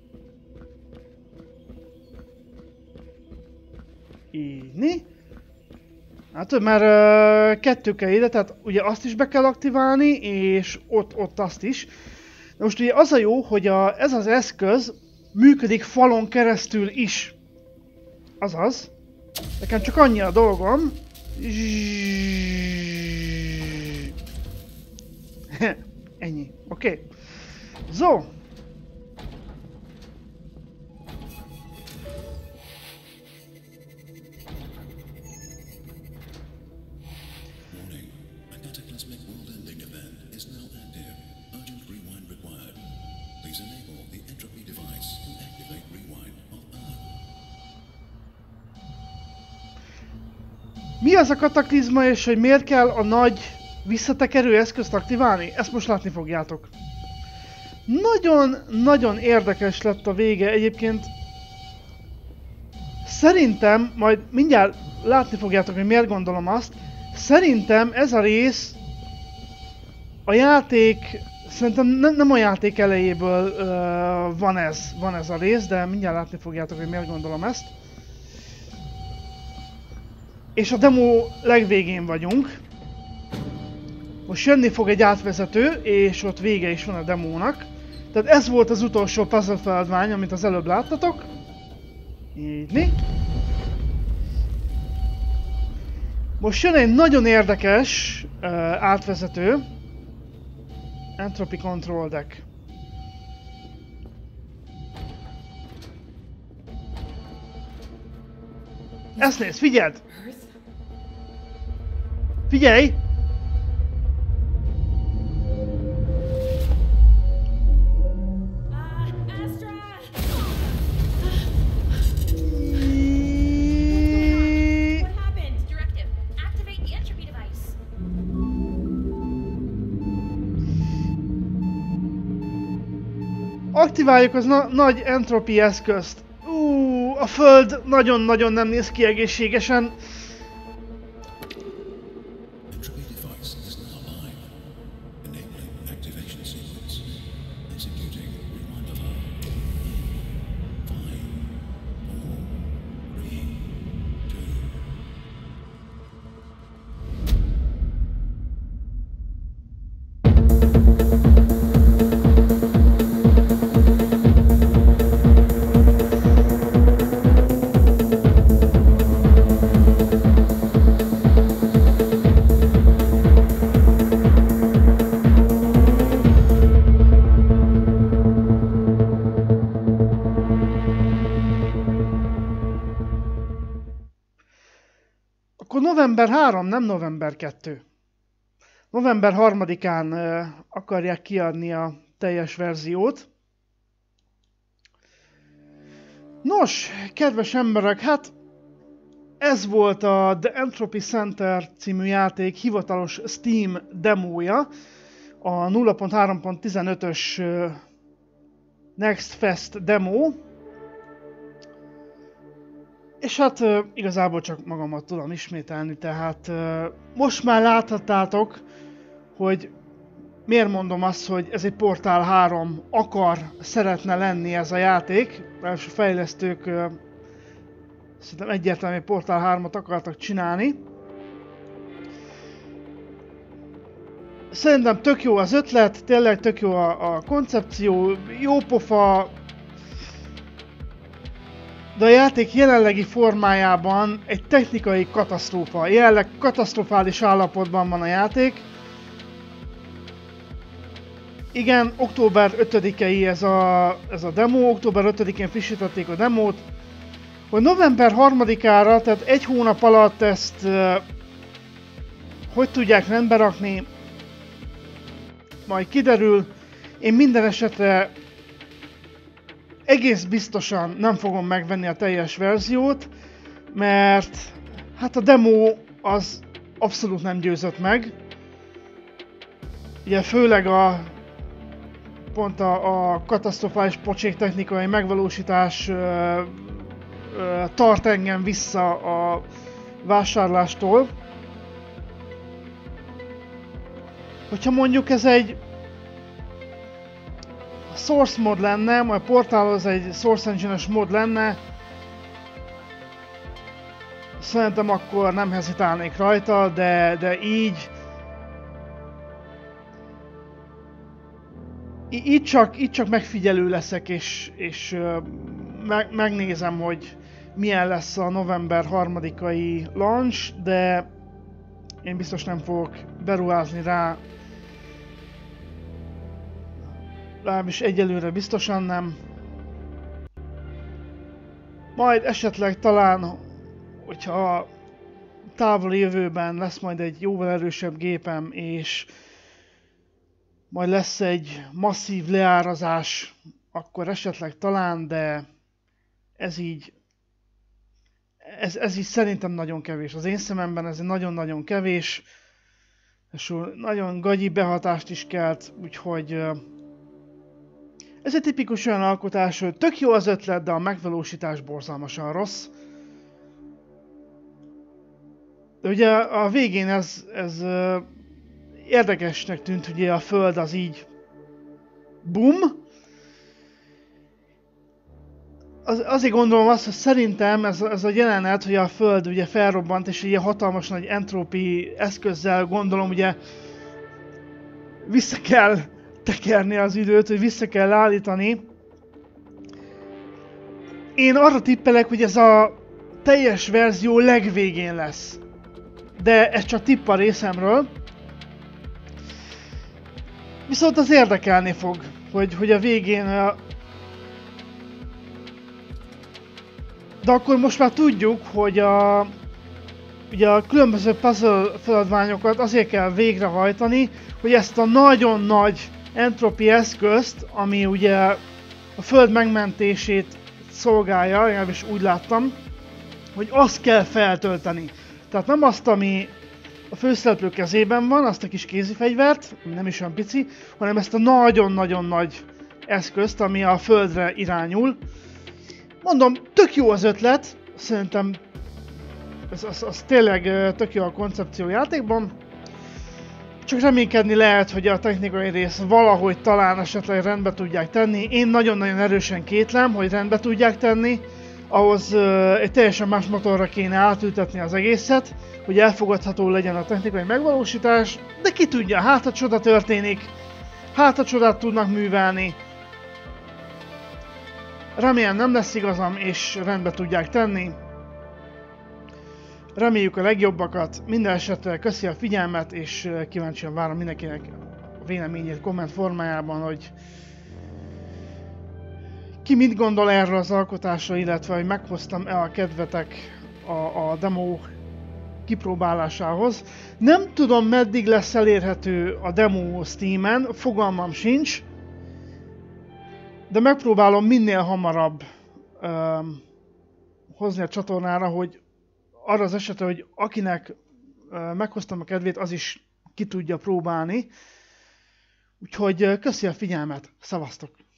Így. Hát már 2 kell ide, tehát ugye azt is be kell aktiválni, és ott azt is. De most ugye az a jó, hogy ez az eszköz működik falon keresztül is. Azaz. Nekem csak annyi a dolgom. Ennyi. Oké. Zo. Mi az a kataklizma, és hogy miért kell a nagy visszatekerő eszközt aktiválni? Ezt most látni fogjátok. Nagyon érdekes lett a vége egyébként. Szerintem, majd mindjárt látni fogjátok, hogy miért gondolom azt. Szerintem ez a rész a játék, szerintem nem a játék elejéből van ez a rész, de mindjárt látni fogjátok, hogy miért gondolom ezt. És a demo legvégén vagyunk. Most jönni fog egy átvezető, és ott vége is van a demónak. Tehát ez volt az utolsó puzzle feladvány, amit az előbb láttatok. Így. Most jön egy nagyon érdekes átvezető. Entropy Control Deck. Ezt nézd, figyeld! Figyelj! Astra! What happened? Directive. Activate the entropy device. Aktiváljuk az nagy entropy eszközt. A Föld nagyon-nagyon nem néz ki egészségesen. Entropy device is now live. Enabling activation sequence. Executing rewind alarm. 5, 4, 3, 2. november 3, nem november 2. November 3-án akarják kiadni a teljes verziót. Nos, kedves emberek, hát ez volt a The Entropy Center című játék hivatalos Steam demója, a 0.3.15-ös Next Fest demo. És hát igazából csak magamat tudom ismételni, tehát most már láthattátok, hogy miért mondom azt, hogy ez egy Portal 3 szeretne lenni ez a játék. És a fejlesztők szerintem egyértelműen Portal 3-at akartak csinálni. Szerintem tök jó az ötlet, tényleg tök jó a koncepció, jó pofa. De a játék jelenlegi formájában egy technikai katasztrófa. Jelenleg katasztrofális állapotban van a játék. Igen, október 5-i ez a demo, október 5-én frissítették a demót. Hogy november 3-ára, tehát egy hónap alatt ezt hogy tudják rendbe rakni, majd kiderül. Én minden esetre egész biztosan nem fogom megvenni a teljes verziót, mert hát a demo az abszolút nem győzött meg. Ugye főleg pont a katasztrofális pocsék technikai megvalósítás tart engem vissza a vásárlástól. Hogyha mondjuk ez egy Source mod lenne, majd Portalhoz egy Source Engine-es mod lenne, szerintem akkor nem hezitálnék rajta, de így csak megfigyelő leszek, és megnézem, hogy milyen lesz a november 3-ai launch, de én biztos nem fogok beruházni rá. Legalábbis egyelőre biztosan nem. Majd esetleg talán, hogyha távoli jövőben lesz majd egy jóval erősebb gépem, és majd lesz egy masszív leárazás, akkor esetleg talán, de ez így szerintem nagyon kevés. Az én szememben ez nagyon-nagyon kevés, és nagyon gagyi behatást is kelt, úgyhogy ez egy tipikus olyan alkotás, hogy tök jó az ötlet, de a megvalósítás borzalmasan rossz. De ugye a végén ez érdekesnek tűnt, hogy a Föld az így bum. Azért gondolom azt, hogy szerintem ez a jelenet, hogy a Föld ugye felrobbant, és ilyen hatalmas nagy entrópi eszközzel gondolom ugye vissza kell tekerni az időt, hogy vissza kell állítani. Én arra tippelek, hogy ez a teljes verzió legvégén lesz. De ez csak tipp a részemről. Viszont az érdekelni fog, hogy a végén... De akkor most már tudjuk, hogy ugye a különböző puzzle feladványokat azért kell végrehajtani, hogy ezt a nagyon nagy entropi eszközt, ami ugye a Föld megmentését szolgálja, legalábbis úgy láttam, hogy azt kell feltölteni. Tehát nem azt, ami a főszereplő kezében van, azt a kis kézifegyvert, nem is olyan pici, hanem ezt a nagyon-nagyon nagy eszközt, ami a Földre irányul. Mondom, tök jó az ötlet, szerintem az tényleg tök jó a koncepció játékban. Csak reménykedni lehet, hogy a technikai rész valahogy talán esetleg rendbe tudják tenni. Én nagyon-nagyon erősen kétlem, hogy rendbe tudják tenni. Ahhoz egy teljesen más motorra kéne átültetni az egészet, hogy elfogadható legyen a technikai megvalósítás. De ki tudja, hát a csoda történik, hát a csodát tudnak művelni. Remélem nem lesz igazam, és rendbe tudják tenni. Reméljük a legjobbakat. Minden esetre köszi a figyelmet, és kíváncsian várom mindenkinek a véleményét komment formájában, hogy ki mit gondol erről az alkotásra, illetve hogy meghoztam-e a kedvetek a demo kipróbálásához. Nem tudom, meddig lesz elérhető a demo Steamen, fogalmam sincs, de megpróbálom minél hamarabb hozni a csatornára, hogy arra az esetre, hogy akinek meghoztam a kedvét, az is ki tudja próbálni. Úgyhogy köszi a figyelmet, szevasztok!